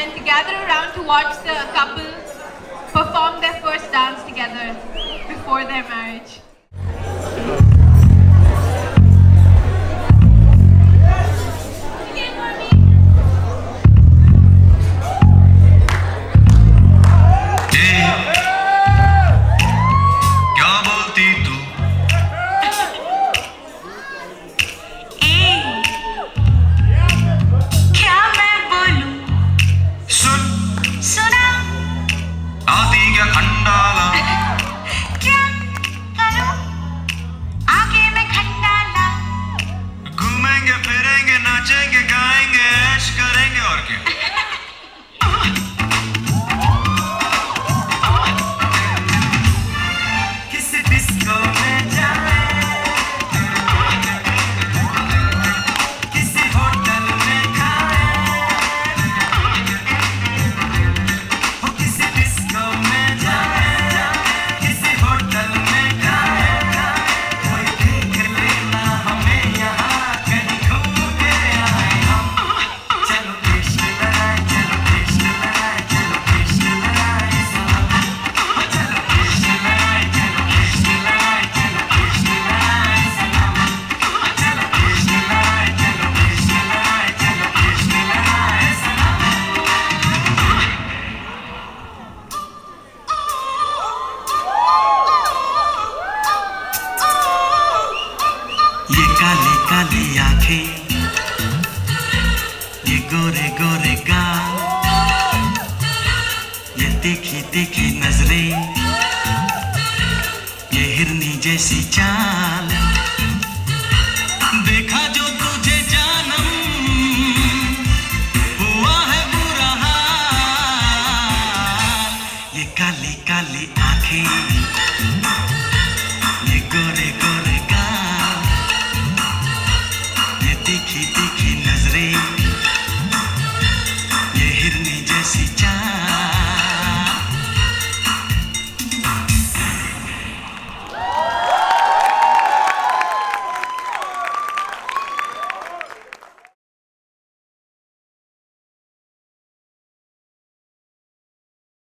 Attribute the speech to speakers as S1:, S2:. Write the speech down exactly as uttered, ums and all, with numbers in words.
S1: and to gather around to watch the couple perform their first dance together before their marriage.
S2: ये काले काले आंखें, ये गोरे गोरे गाल, ये तीखी तीखी नजरें, ये हिरनी जैसी चाल।